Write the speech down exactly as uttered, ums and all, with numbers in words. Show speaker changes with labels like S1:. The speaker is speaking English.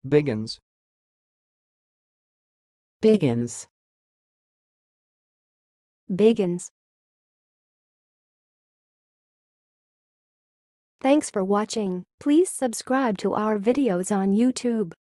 S1: biggins,
S2: biggins,
S3: biggins. Thanks for watching. Please subscribe to our videos on YouTube.